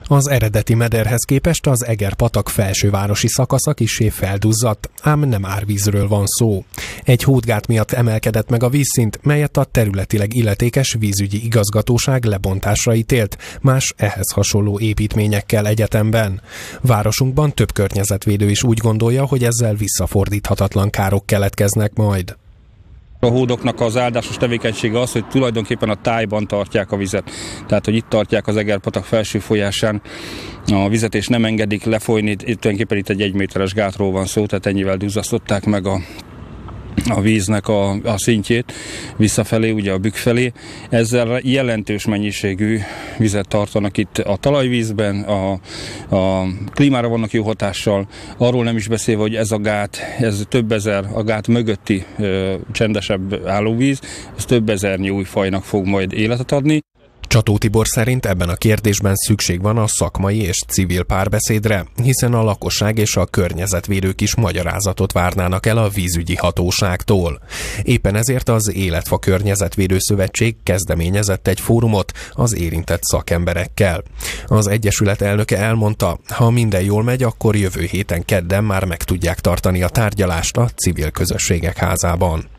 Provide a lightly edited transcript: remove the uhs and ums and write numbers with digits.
Az eredeti mederhez képest az Eger-patak felsővárosi szakasza kissé felduzzadt, ám nem árvízről van szó. Egy hódgát miatt emelkedett meg a vízszint, melyet a területileg illetékes vízügyi igazgatóság lebontásra ítélt, más ehhez hasonló építményekkel egyetemben. Városunkban több környezetvédő is úgy gondolja, hogy ezzel visszafordíthatatlan károk keletkeznek majd. A hódoknak az áldásos tevékenysége az, hogy tulajdonképpen a tájban tartják a vizet. Tehát, hogy itt tartják az Eger-patak felső folyásán a vizet, és nem engedik lefolyni. Tulajdonképpen itt egy 1 méteres gátról van szó, tehát ennyivel duzzasztották meg a víznek a szintjét visszafelé, ugye a bükk felé. Ezzel jelentős mennyiségű vizet tartanak itt a talajvízben, a klímára vannak jó hatással, arról nem is beszélve, hogy ez a gát, ez több ezer, a gát mögötti csendesebb állóvíz, ez több ezernyi új fajnak fog majd életet adni. Csató Tibor szerint ebben a kérdésben szükség van a szakmai és civil párbeszédre, hiszen a lakosság és a környezetvédők is magyarázatot várnának el a vízügyi hatóságtól. Éppen ezért az Életfa Környezetvédő Szövetség kezdeményezett egy fórumot az érintett szakemberekkel. Az egyesület elnöke elmondta, ha minden jól megy, akkor jövő héten kedden már meg tudják tartani a tárgyalást a Civil Közösségek Házában.